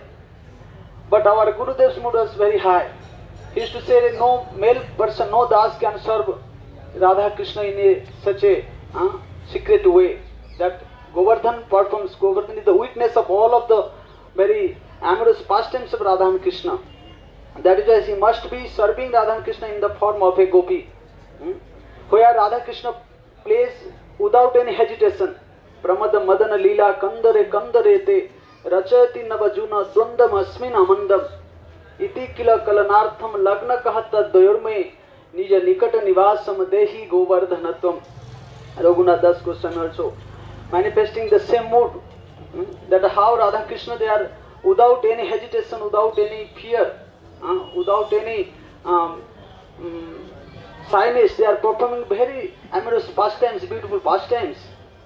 Speaker 4: But our Gurudev's mood was very high. He used to say that no male person, no das can serve Radha Krishna in a, such a uh, secret way. That Govardhan performs, Govardhan is the witness of all of the very amorous pastimes of Radha and Krishna. That is why he must be serving Radha and Krishna in the form of a gopi. Hmm? Where Radha Krishna plays without any hesitation. Pramada Madana Leela Kandare Kandare Te Rachati Navajuna Dwandam Asmin Amandam Iti Kila Kalanartham Lagna Kahata Doyorme Nija Nikata Nivasam Dehi Govardhanatvam. Raghunath Das Goswami also manifesting the same mood. Hmm? That how Radha Krishna, they are without any hesitation, without any fear, uh, without any um, um, shyness, they are performing very amorous pastimes, beautiful pastimes.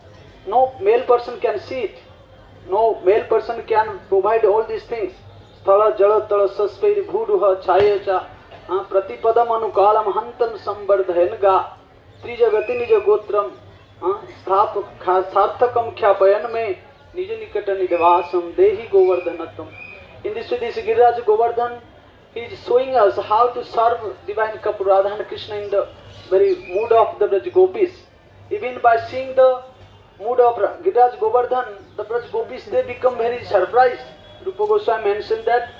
Speaker 4: No male person can see it. No male person can provide all these things. Sthala jala tala sasvairi bhuduha chayacha pratipadam anukalam hantam sambardhayenga trijagati nija gotram sarthakam khyapayan me nija nikata nidavasam dehi govardhanatam. In this way, this Giriraj Govardhan, he is showing us how to serve divine couple Radha and Krishna in the very mood of the Braj Gopis. Even by seeing the mood of Giriraj Govardhan, the Braj Gopis, they become very surprised. Rupa Goswami mentioned that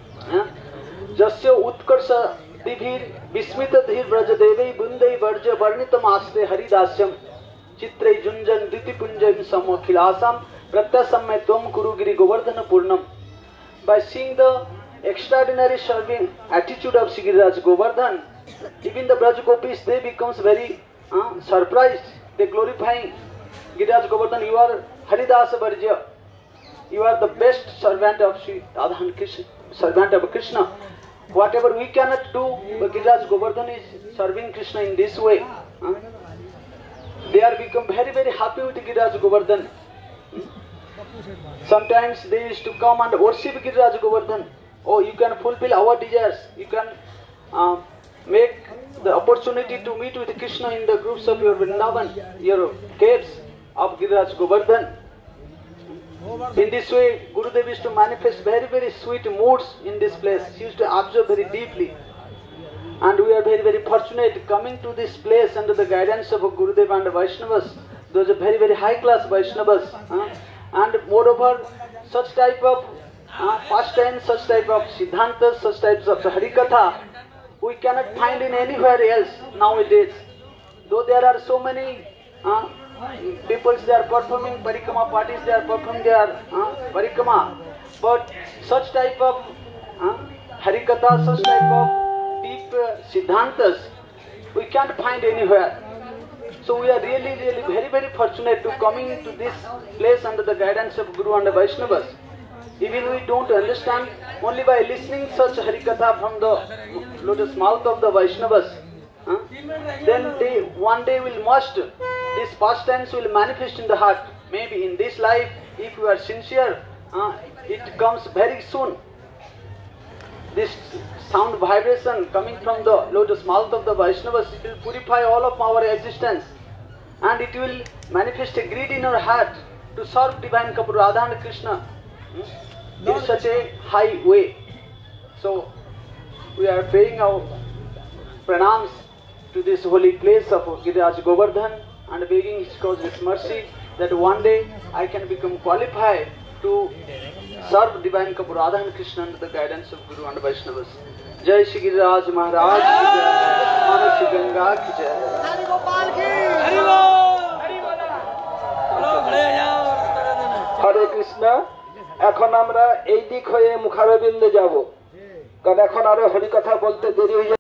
Speaker 4: Jasya Utkarsha Dibhir Vismita Dhir Brajadevai Bundai Varja Varnitam Aste Haridasyam Chitre Junjan Diti Punjam Samakhilasam Pratyasamme Tvam Kurugiri Govardhana Purnam. By seeing the extraordinary serving attitude of Sri Giriraj Govardhan, even the Braj Gopis, they becomes very uh, surprised. They glorifying Giriraj Govardhan. You are Haridasa Bharja. You are the best servant of Sri Radha and Krishna, servant of Krishna. Whatever we cannot do, but Giriraj Govardhan is serving Krishna in this way. Huh? They are become very very happy with Giriraj Govardhan. Sometimes they used to come and worship Giriraj Govardhan. Oh, you can fulfill our desires. You can uh, make the opportunity to meet with Krishna in the groups of your Vrindavan, your caves of Giriraj Govardhan. In this way, Gurudev used to manifest very very sweet moods in this place. He used to observe very deeply. And we are very very fortunate coming to this place under the guidance of Gurudev and Vaishnavas. Those are very very high class Vaishnavas. Huh? And moreover, such type of uh, pastimes, such type of Siddhantas, such types of Harikatha, we cannot find in anywhere else nowadays. Though there are so many uh, people, they are performing Parikama parties, they are performing their uh, Parikama, but such type of uh, Harikatha, such type of deep uh, Siddhantas, we can't find anywhere. So we are really, really very, very fortunate to coming to this place under the guidance of Guru and Vaishnavas. Even we don't understand, only by listening such Harikatha from the lotus mouth of the Vaishnavas, huh? Then they, one day will must, these pastimes will manifest in the heart. Maybe in this life, if you are sincere, uh, it comes very soon. this sound vibration coming from the lotus mouth of the Vaishnavas, it will purify all of our existence, and it will manifest a greed in our heart to serve divine couple Radha and Krishna hmm, in such a high way. So we are paying our pranams to this holy place of Giriraj Govardhan and begging His causeless mercy that one day I can become qualified to serve divine couple Radha and Krishna under the guidance of Guru and Vaishnavas. Jai Shri Giriraj Maharaj ki jai, Manu Shri Ganga ki jai.
Speaker 1: হরে কৃষ্ণ। এখন আমরা এই দিক হয়ে মুখারবিন্দে যাব, কারণ এখন আরো হরি কথা বলতে দেরি হয়ে